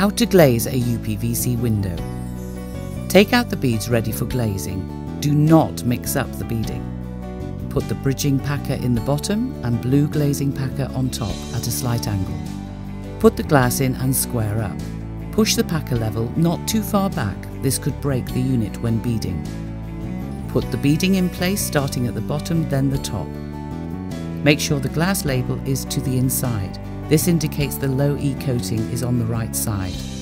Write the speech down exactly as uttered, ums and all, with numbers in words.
How to glaze a U P V C window. Take out the beads ready for glazing. Do not mix up the beading. Put the bridging packer in the bottom and blue glazing packer on top at a slight angle. Put the glass in and square up. Push the packer level not too far back, this could break the unit when beading. Put the beading in place starting at the bottom, then the top. Make sure the glass label is to the inside. This indicates the low E coating is on the right side.